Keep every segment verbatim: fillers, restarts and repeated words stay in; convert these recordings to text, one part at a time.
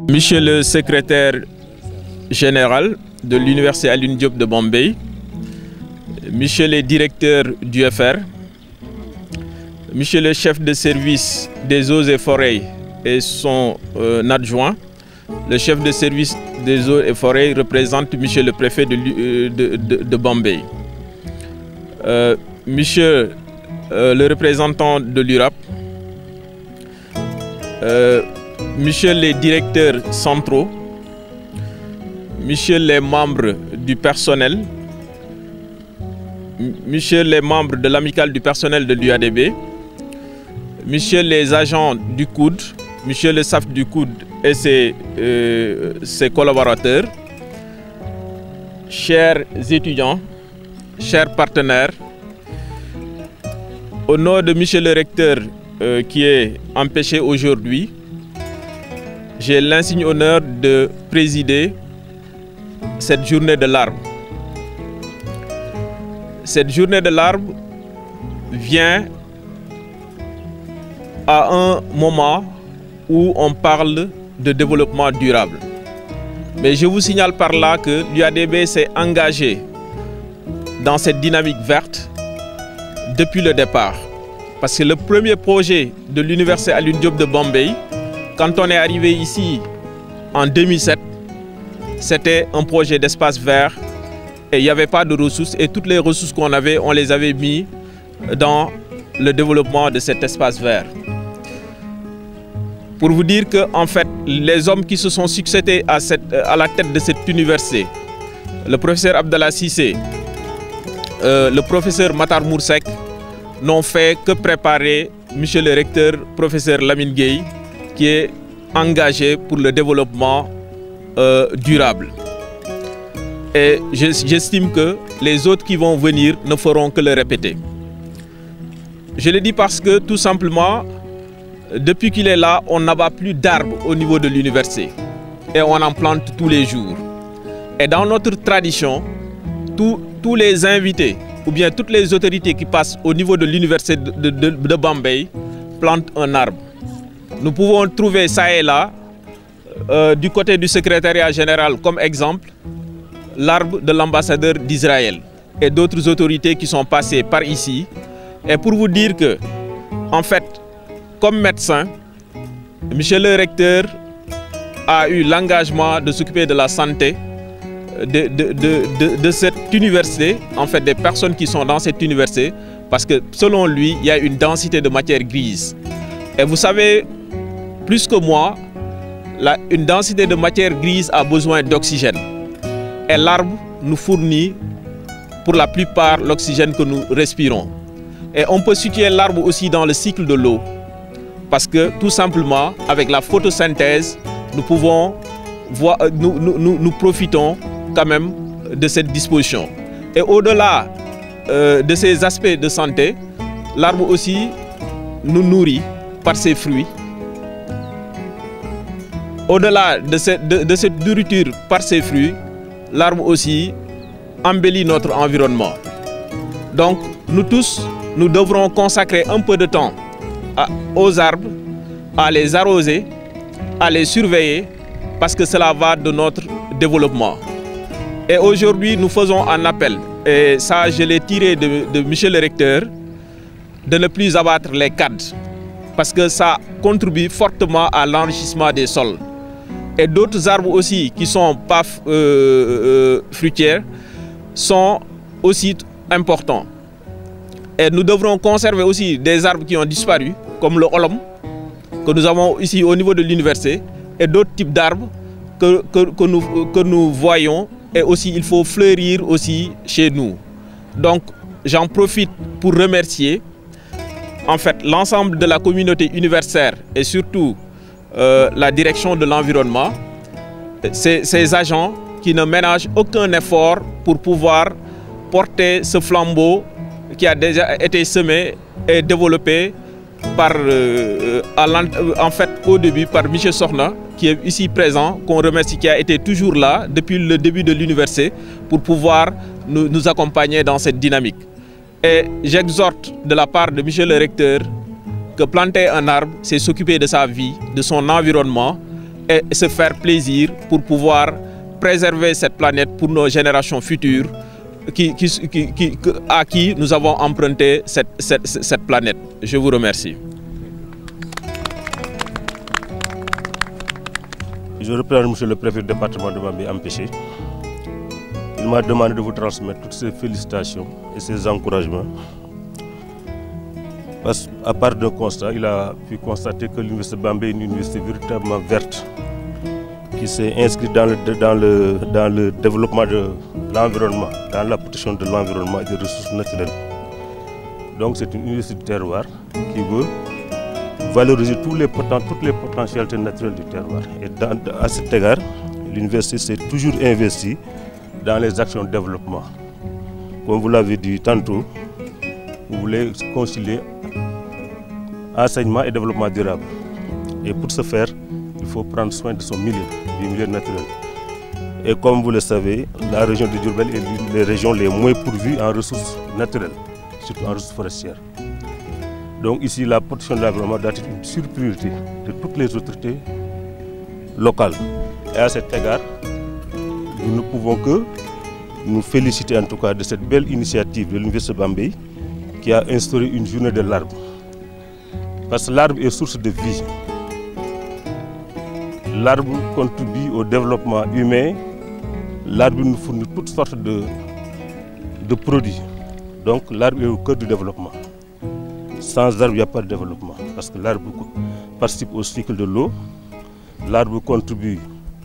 Monsieur le secrétaire général de l'Université Alioune Diop de Bambey, Monsieur le directeur du F R, Monsieur le chef de service des eaux et forêts et son euh, adjoint, le chef de service des eaux et forêts représente Monsieur le préfet de, de, de, de Bambey, euh, Monsieur euh, le représentant de l'U R A P, euh, Monsieur les directeurs centraux, Monsieur les membres du personnel, Monsieur les membres de l'amicale du personnel de l'U A D B, Monsieur les agents du C O U D, Monsieur le S A F du C O U D et ses, euh, ses collaborateurs, chers étudiants, chers partenaires, au nom de Monsieur le recteur euh, qui est empêché aujourd'hui, j'ai l'insigne honneur de présider cette journée de l'arbre. Cette journée de l'arbre vient à un moment où on parle de développement durable. Mais je vous signale par là que l'U A D B s'est engagé dans cette dynamique verte depuis le départ. Parce que le premier projet de l'Université Alioune Diop de Bambey, quand on est arrivé ici en deux mille sept, c'était un projet d'espace vert et il n'y avait pas de ressources et toutes les ressources qu'on avait, on les avait mis dans le développement de cet espace vert. Pour vous dire que en fait, les hommes qui se sont succédés à, cette, à la tête de cette université, le professeur Abdallah Cissé, euh, le professeur Matar Moursek, n'ont fait que préparer Monsieur le recteur, professeur Lamine Gueye, qui est engagé pour le développement euh, durable. Et j'estime que les autres qui vont venir ne feront que le répéter. Je le dis parce que tout simplement, depuis qu'il est là, on n'abat plus d'arbres au niveau de l'université. Et on en plante tous les jours. Et dans notre tradition, tous, tous les invités ou bien toutes les autorités qui passent au niveau de l'université de, de, de Bambey plantent un arbre. Nous pouvons trouver ça et là, euh, du côté du secrétariat général comme exemple, l'arbre de l'ambassadeur d'Israël et d'autres autorités qui sont passées par ici. Et pour vous dire que, en fait, comme médecin, Monsieur le recteur a eu l'engagement de s'occuper de la santé de, de, de, de, de cette université, en fait des personnes qui sont dans cette université, parce que selon lui, il y a une densité de matière grise. Et vous savez, plus que moi, la, une densité de matière grise a besoin d'oxygène. Et l'arbre nous fournit pour la plupart l'oxygène que nous respirons. Et on peut situer l'arbre aussi dans le cycle de l'eau. Parce que tout simplement, avec la photosynthèse, nous pouvons voir, nous, nous, nous, nous profitons quand même de cette disposition. Et au-delà euh, de ces aspects de santé, l'arbre aussi nous nourrit par ses fruits. Au-delà de, de, de cette nourriture par ses fruits, l'arbre aussi embellit notre environnement. Donc, nous tous, nous devrons consacrer un peu de temps à, aux arbres, à les arroser, à les surveiller, parce que cela va de notre développement. Et aujourd'hui, nous faisons un appel, et ça, je l'ai tiré de, de Monsieur le recteur, de ne plus abattre les cadres, parce que ça contribue fortement à l'enrichissement des sols. Et d'autres arbres aussi qui ne sont pas euh, euh, fruitières sont aussi importants. Et nous devrons conserver aussi des arbres qui ont disparu, comme le holm, que nous avons ici au niveau de l'université, et d'autres types d'arbres que, que, que, nous, que nous voyons. Et aussi, il faut fleurir aussi chez nous. Donc, j'en profite pour remercier en fait l'ensemble de la communauté universitaire et surtout euh, la direction de l'environnement, ces, ces agents qui ne ménagent aucun effort pour pouvoir porter ce flambeau qui a déjà été semé et développé par, euh, à en fait, au début par Michel Sorna, qui est ici présent, qu'on remercie, qui a été toujours là depuis le début de l'université pour pouvoir nous, nous accompagner dans cette dynamique. Et j'exhorte de la part de Michel le recteur que planter un arbre, c'est s'occuper de sa vie, de son environnement et se faire plaisir pour pouvoir préserver cette planète pour nos générations futures qui, qui, qui, qui, à qui nous avons emprunté cette, cette, cette planète. Je vous remercie. Je représente monsieur le préfet du département de Bambey empêché. Il m'a demandé de vous transmettre toutes ses félicitations et ses encouragements. Parce qu'à part d'un constat, il a pu constater que l'université de Bambey est une université véritablement verte qui s'est inscrite dans le, dans, le, dans le développement de l'environnement, dans la protection de l'environnement et des ressources naturelles. Donc c'est une université de terroir qui veut valoriser tous les poten, toutes les potentialités naturelles du terroir. Et dans, à cet égard, l'université s'est toujours investie dans les actions de développement. Comme vous l'avez dit tantôt, vous voulez concilier enseignement et développement durable. Et pour ce faire, il faut prendre soin de son milieu, du milieu naturel. Et comme vous le savez, la région de Diourbel est l'une des régions les moins pourvues en ressources naturelles, surtout en ressources forestières. Donc ici, la protection de l'environnement doit être une surpriorité de toutes les autorités locales. Et à cet égard, nous ne pouvons que nous féliciter en tout cas de cette belle initiative de l'université de Bambey qui a instauré une journée de l'arbre. Parce que l'arbre est source de vie. L'arbre contribue au développement humain. L'arbre nous fournit toutes sortes de, de produits. Donc l'arbre est au cœur du développement. Sans arbre, il n'y a pas de développement. Parce que l'arbre participe au cycle de l'eau. L'arbre contribue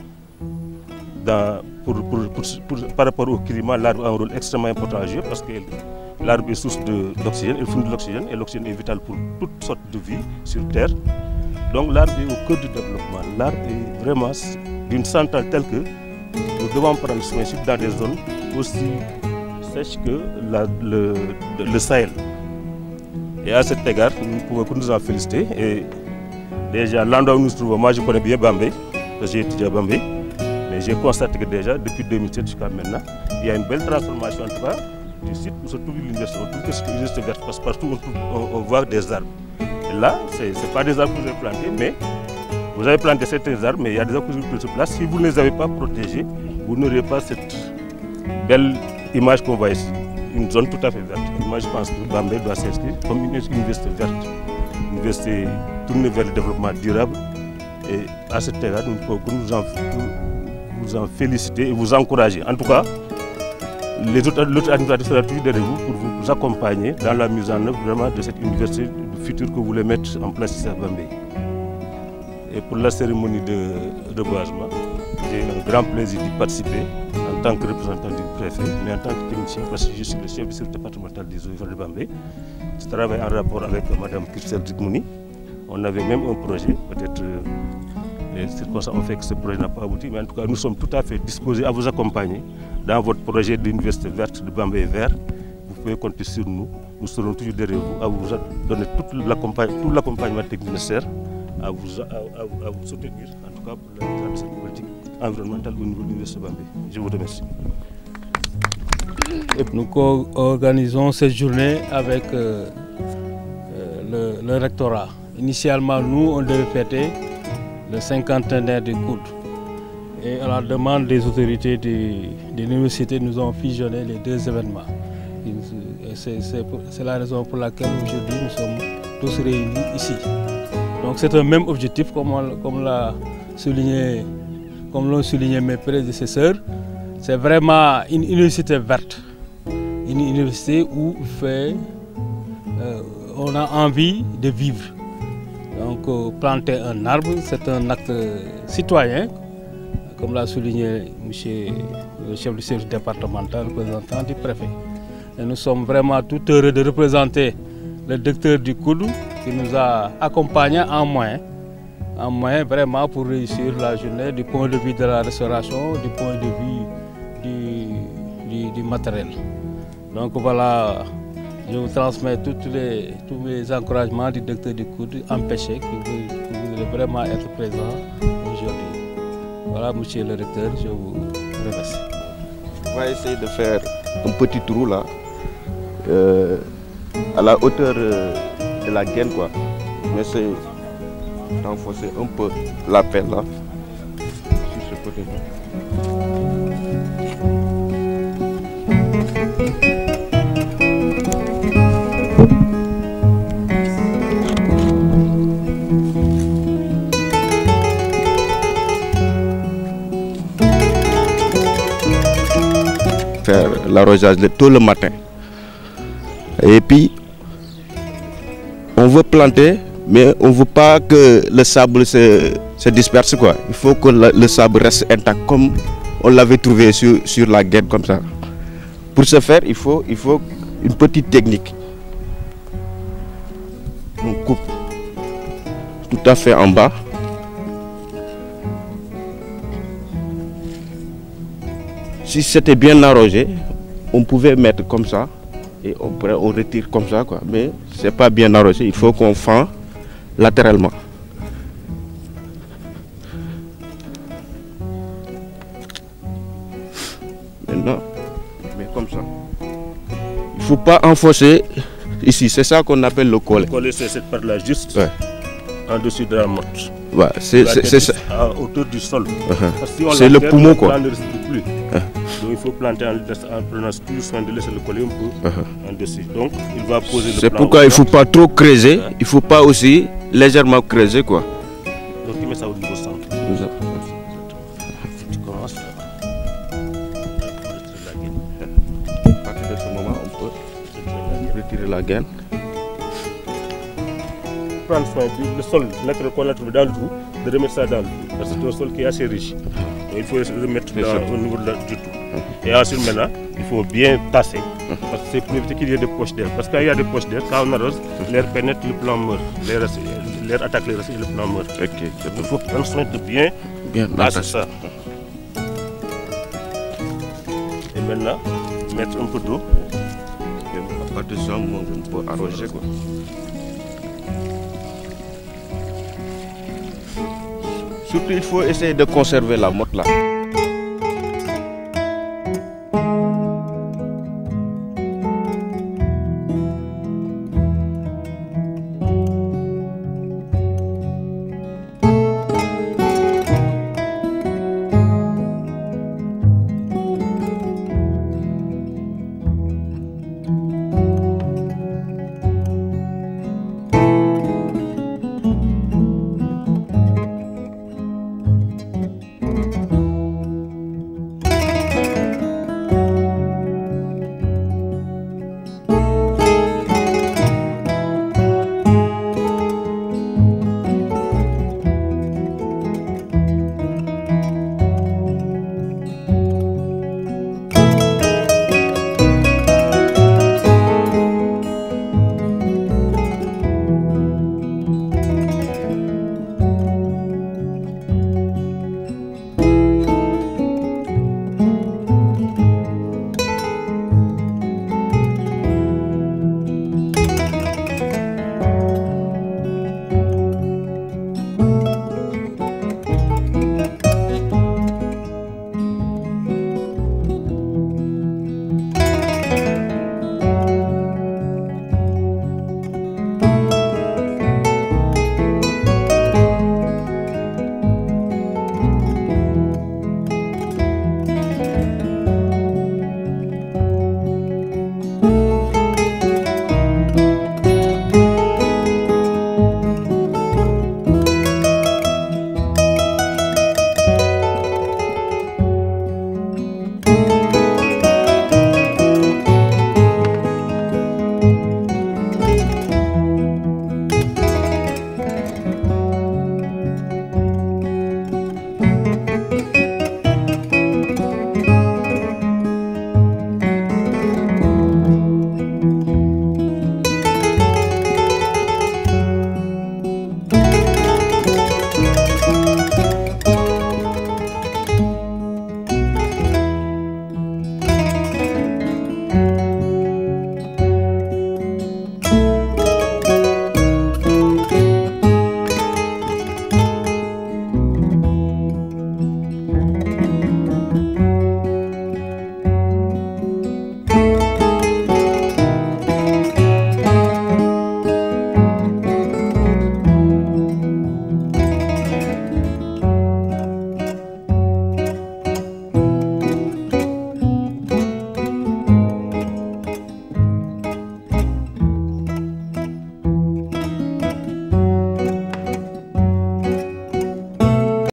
dans, pour, pour, pour, pour, par rapport au climat. L'arbre a un rôle extrêmement important à jouer parce que l'arbre est source d'oxygène, il fournit de l'oxygène et l'oxygène est vital pour toutes sortes de vie sur Terre. Donc l'arbre est au cœur du développement. L'arbre est vraiment d'une centrale telle que nous devons prendre soin dans des zones aussi sèches que la, le, le Sahel. Et à cet égard, nous pouvons que nous en féliciter. Et déjà, l'endroit où nous nous trouvons, moi je connais bien Bambey, parce que j'ai étudié à Bambey, mais j'ai constaté que déjà, depuis deux mille sept jusqu'à maintenant, il y a une belle transformation en tout cas du site où se trouve l'université. On trouve que c'est une université verte parce que partout on, trouve, on, on voit des arbres. Et là, ce n'est pas des arbres que vous avez plantés, mais vous avez planté certains arbres, mais il y a des arbres que vous avez sur place. Si vous ne les avez pas protégés, vous n'aurez pas cette belle image qu'on voit ici. Une zone tout à fait verte. Et moi, je pense que Bambey doit s'inscrire comme une université verte, une université tournée vers le développement durable. Et à cet égard, nous pouvons nous en, vous en féliciter et vous encourager. En tout cas, les autres administrateurs seront toujours derrière vous pour vous accompagner dans la mise en œuvre vraiment de cette université future que vous voulez mettre en place ici à Bambey. Et pour la cérémonie de reboisement, j'ai un grand plaisir d'y participer en tant que représentant du préfet, mais en tant que technicien, parce que je suis le chef du service départemental des eaux et forêts de Bambey. Je travaille en rapport avec Mme Christelle Djigmouni. On avait même un projet, peut-être les circonstances ont fait que ce projet n'a pas abouti, mais en tout cas nous sommes tout à fait disposés à vous accompagner dans votre projet d'université verte de Bambey Vert. Vous pouvez compter sur nous, nous serons toujours derrière vous, à vous donner tout l'accompagnement technique nécessaire, à vous, à, à, à vous soutenir, en tout cas pour la mise en œuvre de cette politique environnementale au niveau de l'université de Bambey. Je vous remercie. Nous organisons cette journée avec euh, euh, le, le rectorat. Initialement, nous, on devait fêter le cinquantenaire du C O U D. Et à la demande des autorités de, de l'université, nous avons fusionné les deux événements. C'est la raison pour laquelle aujourd'hui nous sommes tous réunis ici. Donc c'est un même objectif, comme comme l'a souligné, comme l'ont souligné mes prédécesseurs. C'est vraiment une université verte, une université où fait, euh, on a envie de vivre. Donc euh, planter un arbre, c'est un acte citoyen, comme l'a souligné monsieur, le chef du service départemental, représentant du préfet. Et nous sommes vraiment tout heureux de représenter le directeur du C O U D qui nous a accompagnés en moyen, en moyen vraiment pour réussir la journée du point de vue de la restauration, du point de vue du, du, du matériel. Donc voilà, je vous transmets toutes les, tous les encouragements du directeur du C O U D empêché qui voulait vraiment être présent aujourd'hui. Voilà, monsieur le recteur, je vous remercie. On va essayer de faire un petit trou là, euh, à la hauteur euh, de la gaine quoi. Mais c'est renforcer un peu la pelle là. Faire l'arrosage tôt le matin. Et puis, on veut planter, mais on ne veut pas que le sable se, se disperse, quoi. Il faut que le, le sable reste intact comme on l'avait trouvé sur, sur la gaine, comme ça. Pour ce faire, il faut, il faut une petite technique. On coupe tout à fait en bas. Si c'était bien arrosé, on pouvait mettre comme ça et on, on retire comme ça, quoi. Mais c'est pas bien arrosé, il faut qu'on fend latéralement. Maintenant, mais comme ça. Il faut pas enfoncer ici, c'est ça qu'on appelle le collet. Le collet, c'est cette part-là juste ouais. En dessus de la motte. Ouais, c'est ça. À hauteur du sol. Uh-huh. C'est le poumon, quoi. Plus. Uh-huh. Donc il faut planter en, en prenant toujours soin de laisser le collet un peu uh-huh. En dessus. Donc il va poser le. C'est pourquoi il ne faut pas trop creuser, uh-huh. Il ne faut pas aussi légèrement creuser, quoi. Donc tu mets ça au niveau centre. Uh-huh. Tu commences là. À partir de ce moment, on peut retirer la gaine. Prendre soin du sol, mettre le collet dans le trou, de remettre ça dans le trou. Parce que c'est un sol qui est assez riche. Donc il faut le remettre dans, au niveau de la, du trou. Et ensuite maintenant, il faut bien tasser. Parce que c'est pour éviter qu'il y ait des poches d'air. Parce qu'il y a des poches d'air, quand on arrose, l'air pénètre, le plant meurt. L'air attaque les racines et le plant meurt. Okay. Il faut prendre soin de bien, bien tasser ça. Et maintenant, mettre un peu d'eau. À partir de ça, on peut arroser, quoi. Surtout, il faut essayer de conserver la motte là.